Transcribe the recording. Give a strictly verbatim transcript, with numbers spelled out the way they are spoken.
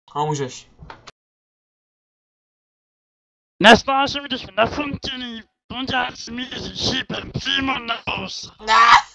A můžeš. Nesnáším, když nafuntěný punďáci míří šípem přímo na os. Ne!